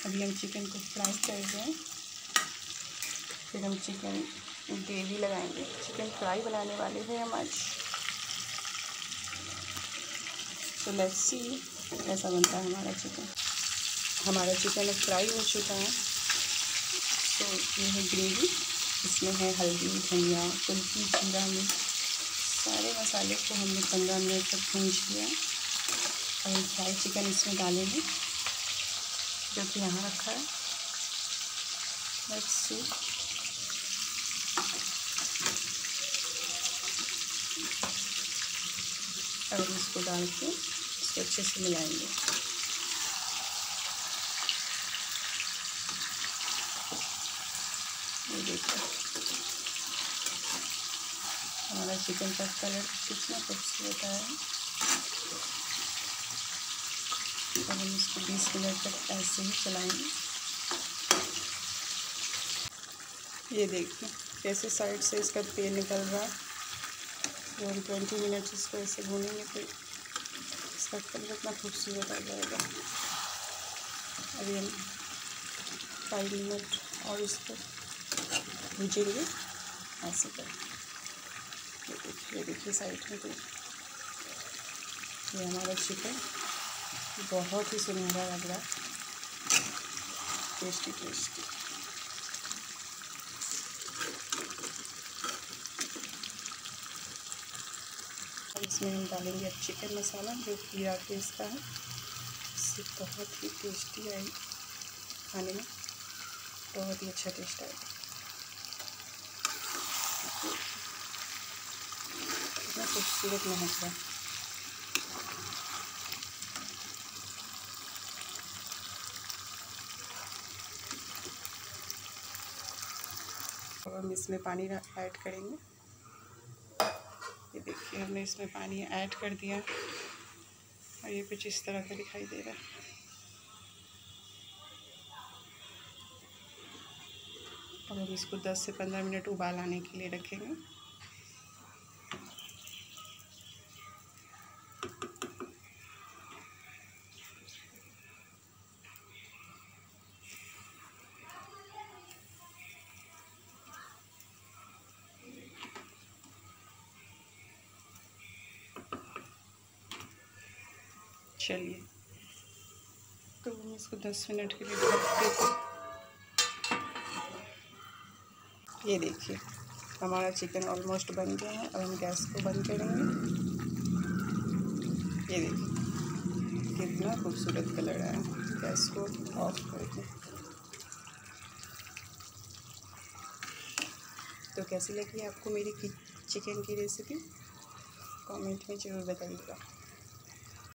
अभी हम चिकन को फ्राई कर रहे हैं, फिर हम चिकन ग्रेवी लगाएंगे। चिकन फ्राई बनाने वाले हैं हम आज। तो लेट्स सी कैसा बनता है हमारा चिकन। हमारा चिकन फ्राई हो चुका है। तो ये है ग्रेवी, इसमें है हल्दी, धनिया, कुल्फी, जीरा, मिर्च, सारे मसाले को हमने 15 मिनट तक भून लिया। और हम फ्राई चिकन इसमें डालेंगे जो कि यहाँ रखा है। Let's see. और इसको डाल के इसको अच्छे से मिलाएंगे। ये देखिए हमारा चिकन का कलर कितना खूबसूरत है। और हम इसको 20 मिनट तक ऐसे ही चलाएंगे। ये देखिए कैसे साइड से इसका तेल निकल रहा है। और 20 मिनट इसको ऐसे भूनेंगे तो इसका कलर इतना खूबसूरत आ जाएगा। अभी हम 5 मिनट और इसको भूजेंगे ऐसे कर। ये देखिए साइड में तो ये हमारा चिकन बहुत ही सुनहरा लग रहा है, टेस्टी टेस्टी। इसमें हम डालेंगे अब चिकन मसाला जो कि राकेश का है। इससे बहुत ही टेस्टी आएगी, खाने में बहुत ही अच्छा टेस्ट आएगा। कितना खूबसूरत महक रहा है। अब हम इसमें पानी ऐड करेंगे। ये देखिए हमने इसमें पानी ऐड कर दिया और ये कुछ इस तरह का दिखाई दे रहा है। अब हम इसको 10 से 15 मिनट उबाल आने के लिए रखेंगे। चलिए तो हम इसको 10 मिनट के लिए ढक देते। ये देखिए हमारा चिकन ऑलमोस्ट बन गया है। अब हम गैस को बंद करेंगे। ये देखिए कितना खूबसूरत कलर आया। गैस को ऑफ करके। तो कैसी लगी आपको मेरी चिकन की रेसिपी? कमेंट में ज़रूर बताइएगा।